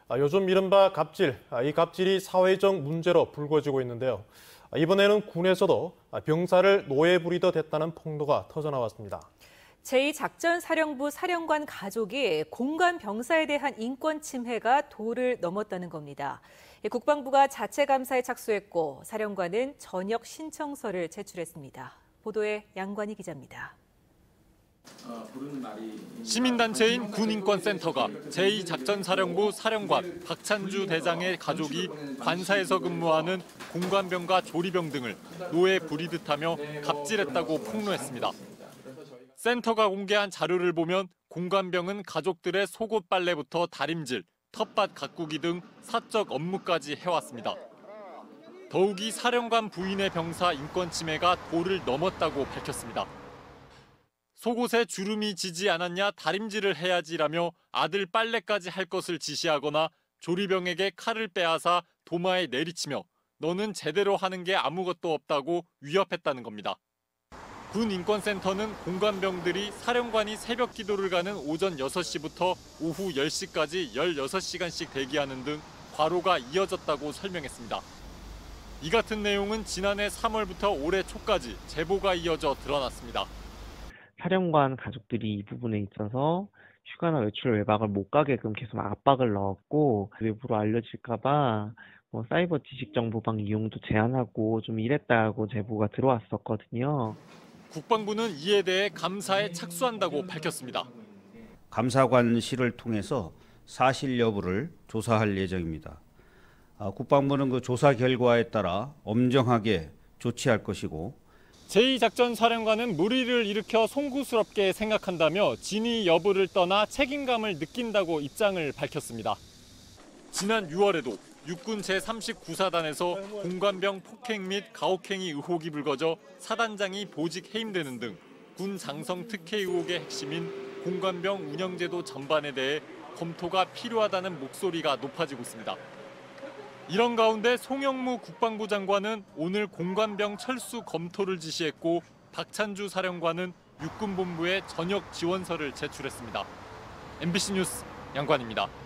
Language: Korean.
요즘 이른바 갑질, 이 갑질이 사회적 문제로 불거지고 있는데요. 이번에는 군에서도 병사를 노예 부리듯 했다는 폭로가 터져나왔습니다. 제2작전사령부 사령관 가족이 공관 병사에 대한 인권 침해가 도를 넘었다는 겁니다. 국방부가 자체 감사에 착수했고 사령관은 전역 신청서를 제출했습니다. 보도에 양관희 기자입니다. 시민단체인 군인권센터가 제2작전사령부 사령관 박찬주 대장의 가족이 관사에서 근무하는 공관병과 조리병 등을 노예 부리듯하며 갑질했다고 폭로했습니다. 센터가 공개한 자료를 보면 공관병은 가족들의 속옷 빨래부터 다림질, 텃밭 가꾸기 등 사적 업무까지 해왔습니다. 더욱이 사령관 부인의 병사 인권 침해가 도를 넘었다고 밝혔습니다. 속옷에 주름이 지지 않았냐 다림질을 해야지라며 아들 빨래까지 할 것을 지시하거나 조리병에게 칼을 빼앗아 도마에 내리치며 너는 제대로 하는 게 아무것도 없다고 위협했다는 겁니다. 군인권센터는 공관병들이 사령관이 새벽 기도를 가는 오전 6시부터 오후 10시까지 16시간씩 대기하는 등 과로가 이어졌다고 설명했습니다. 이 같은 내용은 지난해 3월부터 올해 초까지 제보가 이어져 드러났습니다. 사령관 가족들이 이 부분에 있어서 휴가나 외출 외박을 못 가게끔 계속 압박을 넣었고 외부로 알려질까봐 사이버 지식정보방 이용도 제한하고 좀 이랬다고 제보가 들어왔었거든요. 국방부는 이에 대해 감사에 착수한다고 밝혔습니다. 감사관실을 통해서 사실 여부를 조사할 예정입니다. 국방부는 그 조사 결과에 따라 엄정하게 조치할 것이고 제2작전사령관은 무리를 일으켜 송구스럽게 생각한다며 진위 여부를 떠나 책임감을 느낀다고 입장을 밝혔습니다. 지난 6월에도 육군 제39사단에서 공관병 폭행 및 가혹행위 의혹이 불거져 사단장이 보직 해임되는 등 군 장성 특혜 의혹의 핵심인 공관병 운영제도 전반에 대해 검토가 필요하다는 목소리가 높아지고 있습니다. 이런 가운데 송영무 국방부 장관은 오늘 공관병 철수 검토를 지시했고 박찬주 사령관은 육군본부에 전역 지원서를 제출했습니다. MBC 뉴스 양관입니다.